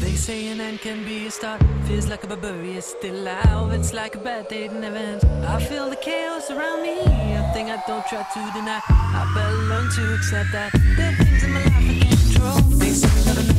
They say an end can be a start. Feels like a barbarian still alive. It's like a bad day that never ends. I feel the chaos around me, a thing I don't try to deny. I better learn to accept that there are things in my life I can't control. They say that